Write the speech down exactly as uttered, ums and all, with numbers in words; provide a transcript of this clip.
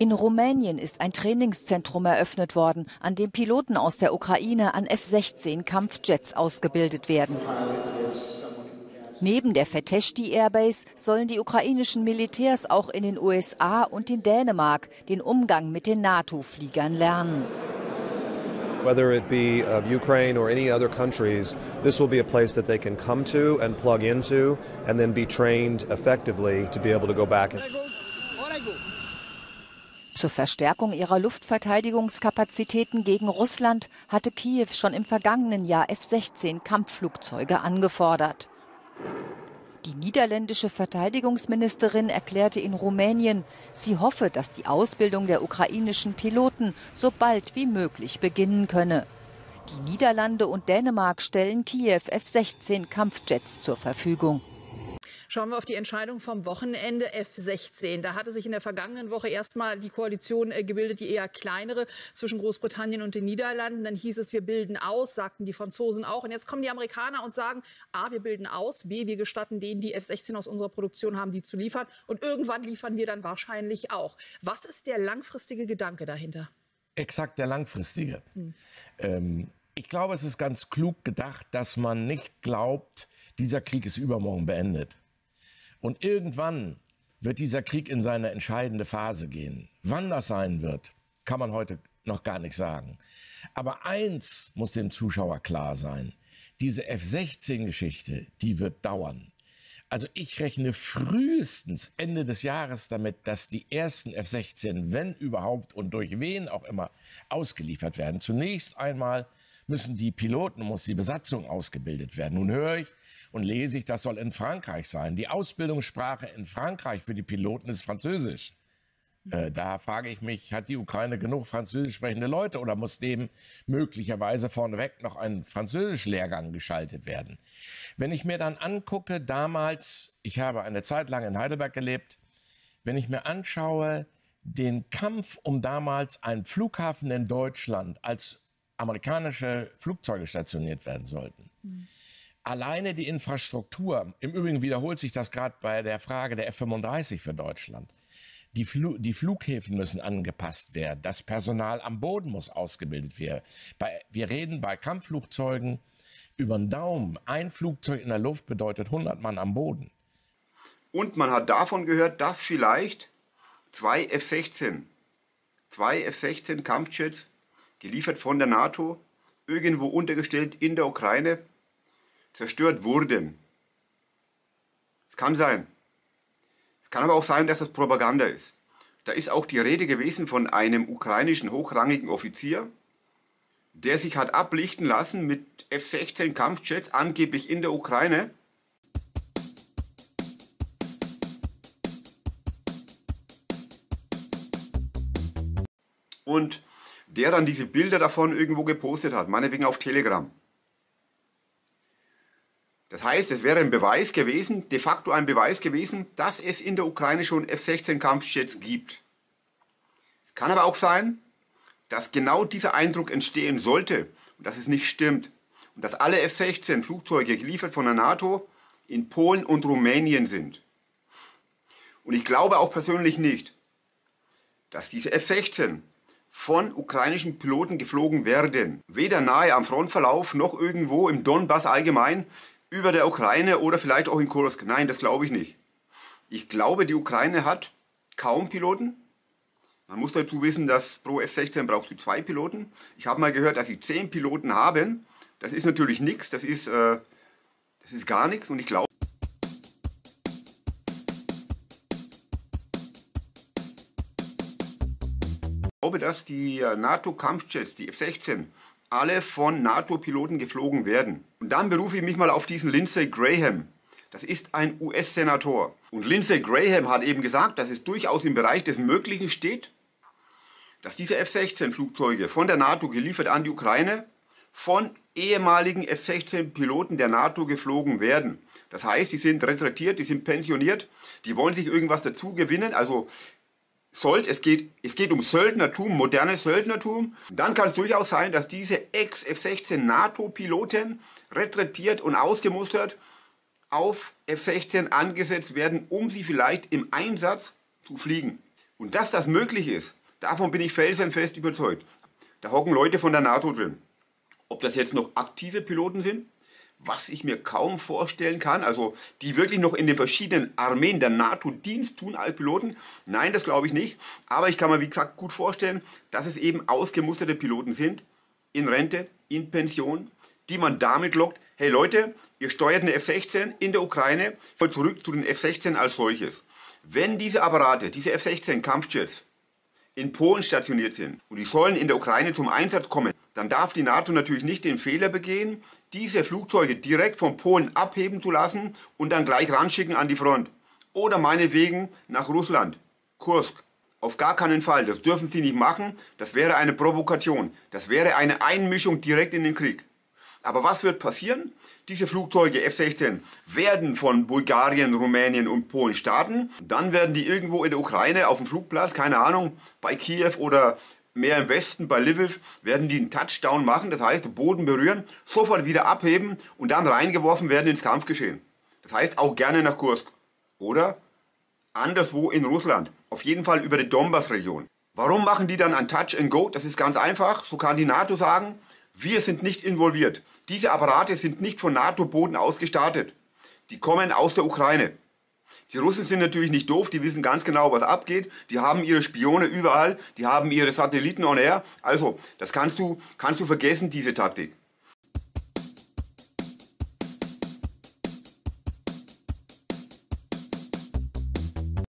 In Rumänien ist ein Trainingszentrum eröffnet worden, an dem Piloten aus der Ukraine an F sechzehn Kampfjets ausgebildet werden. Neben der Fetești Airbase sollen die ukrainischen Militärs auch in den U S A und in Dänemark den Umgang mit den NATO-Fliegern lernen. Whether it be uh, Ukraine or any other countries, this will be a place that they can come to and plug into and then be trained effectively to be able to go back. Zur Verstärkung ihrer Luftverteidigungskapazitäten gegen Russland hatte Kiew schon im vergangenen Jahr F sechzehn Kampfflugzeuge angefordert. Die niederländische Verteidigungsministerin erklärte in Rumänien, sie hoffe, dass die Ausbildung der ukrainischen Piloten so bald wie möglich beginnen könne. Die Niederlande und Dänemark stellen Kiew F sechzehn Kampfjets zur Verfügung. Schauen wir auf die Entscheidung vom Wochenende F sechzehn. Da hatte sich in der vergangenen Woche erstmal die Koalition äh, gebildet, die eher kleinere zwischen Großbritannien und den Niederlanden. Dann hieß es, wir bilden aus, sagten die Franzosen auch. Und jetzt kommen die Amerikaner und sagen, A, wir bilden aus, B, wir gestatten denen, die F sechzehn aus unserer Produktion haben, die zu liefern. Und irgendwann liefern wir dann wahrscheinlich auch. Was ist der langfristige Gedanke dahinter? Exakt der langfristige. Hm. Ähm, ich glaube, es ist ganz klug gedacht, dass man nicht glaubt, dieser Krieg ist übermorgen beendet. Und irgendwann wird dieser Krieg in seine entscheidende Phase gehen. Wann das sein wird, kann man heute noch gar nicht sagen. Aber eins muss dem Zuschauer klar sein. Diese F sechzehn Geschichte, die wird dauern. Also ich rechne frühestens Ende des Jahres damit, dass die ersten F sechzehn, wenn überhaupt und durch wen auch immer, ausgeliefert werden. Zunächst einmal müssen die Piloten, muss die Besatzung ausgebildet werden. Nun höre ich und lese ich, das soll in Frankreich sein. Die Ausbildungssprache in Frankreich für die Piloten ist Französisch. Äh, da frage ich mich, hat die Ukraine genug französisch sprechende Leute oder muss dem möglicherweise vorneweg noch ein Französisch-Lehrgang geschaltet werden? Wenn ich mir dann angucke, damals, ich habe eine Zeit lang in Heidelberg gelebt, wenn ich mir anschaue, den Kampf um damals einen Flughafen in Deutschland, als amerikanische Flugzeuge stationiert werden sollten. Mhm. Alleine die Infrastruktur, im Übrigen wiederholt sich das gerade bei der Frage der F fünfunddreißig für Deutschland. Die, Fl die Flughäfen müssen angepasst werden, das Personal am Boden muss ausgebildet werden. Bei, wir reden bei Kampfflugzeugen über den Daumen. Ein Flugzeug in der Luft bedeutet hundert Mann am Boden. Und man hat davon gehört, dass vielleicht zwei F sechzehn, zwei F sechzehn Kampfjets, geliefert von der NATO, irgendwo untergestellt in der Ukraine, zerstört wurden. Es kann sein. Es kann aber auch sein, dass das Propaganda ist. Da ist auch die Rede gewesen von einem ukrainischen hochrangigen Offizier, der sich hat ablichten lassen mit F sechzehn Kampfjets, angeblich in der Ukraine. Und der dann diese Bilder davon irgendwo gepostet hat, meinetwegen auf Telegram. Das heißt, es wäre ein Beweis gewesen, de facto ein Beweis gewesen, dass es in der Ukraine schon F sechzehn Kampfjets gibt. Es kann aber auch sein, dass genau dieser Eindruck entstehen sollte und dass es nicht stimmt. Und dass alle F sechzehn Flugzeuge geliefert von der NATO in Polen und Rumänien sind. Und ich glaube auch persönlich nicht, dass diese F sechzehn von ukrainischen Piloten geflogen werden. Weder nahe am Frontverlauf noch irgendwo im Donbass allgemein, über der Ukraine oder vielleicht auch in Kursk. Nein, das glaube ich nicht. Ich glaube, die Ukraine hat kaum Piloten. Man muss dazu wissen, dass pro F sechzehn brauchst du zwei Piloten. Ich habe mal gehört, dass sie zehn Piloten haben. Das ist natürlich nichts, das ist, äh, das ist gar nichts. Und ich glaube, ich glaube, dass die NATO-Kampfjets, die F sechzehn, alle von NATO-Piloten geflogen werden. Und dann berufe ich mich mal auf diesen Lindsey Graham. Das ist ein U S-Senator. Und Lindsey Graham hat eben gesagt, dass es durchaus im Bereich des Möglichen steht, dass diese F sechzehn Flugzeuge von der NATO geliefert an die Ukraine von ehemaligen F sechzehn Piloten der NATO geflogen werden. Das heißt, die sind retretiert, die sind pensioniert, die wollen sich irgendwas dazu gewinnen, also Sold, es geht, es geht um Söldnertum, modernes Söldnertum. Dann kann es durchaus sein, dass diese Ex-F sechzehn NATO-Piloten retretiert und ausgemustert auf F sechzehn angesetzt werden, um sie vielleicht im Einsatz zu fliegen. Und dass das möglich ist, davon bin ich felsenfest überzeugt. Da hocken Leute von der NATO drin. Ob das jetzt noch aktive Piloten sind, was ich mir kaum vorstellen kann, also die wirklich noch in den verschiedenen Armeen der NATO Dienst tun als Piloten, nein, das glaube ich nicht. Aber ich kann mir, wie gesagt, gut vorstellen, dass es eben ausgemusterte Piloten sind, in Rente, in Pension, die man damit lockt, hey Leute, ihr steuert eine F sechzehn in der Ukraine, zurück zu den F sechzehn als solches. Wenn diese Apparate, diese F sechzehn Kampfjets in Polen stationiert sind und die sollen in der Ukraine zum Einsatz kommen, dann darf die NATO natürlich nicht den Fehler begehen, diese Flugzeuge direkt von Polen abheben zu lassen und dann gleich ranschicken an die Front. Oder meinetwegen nach Russland, Kursk. Auf gar keinen Fall, das dürfen sie nicht machen, das wäre eine Provokation, das wäre eine Einmischung direkt in den Krieg. Aber was wird passieren? Diese Flugzeuge F sechzehn werden von Bulgarien, Rumänien und Polen starten. Dann werden die irgendwo in der Ukraine auf dem Flugplatz, keine Ahnung, bei Kiew oder mehr im Westen, bei Lviv, werden die einen Touchdown machen. Das heißt, Boden berühren, sofort wieder abheben und dann reingeworfen werden ins Kampfgeschehen. Das heißt auch gerne nach Kursk oder anderswo in Russland. Auf jeden Fall über die Donbass-Region. Warum machen die dann ein Touch and Go? Das ist ganz einfach. So kann die NATO sagen, wir sind nicht involviert. Diese Apparate sind nicht von NATO-Boden aus gestartet. Die kommen aus der Ukraine. Die Russen sind natürlich nicht doof, die wissen ganz genau, was abgeht. Die haben ihre Spione überall, die haben ihre Satelliten on air. Also, das kannst du, kannst du vergessen, diese Taktik.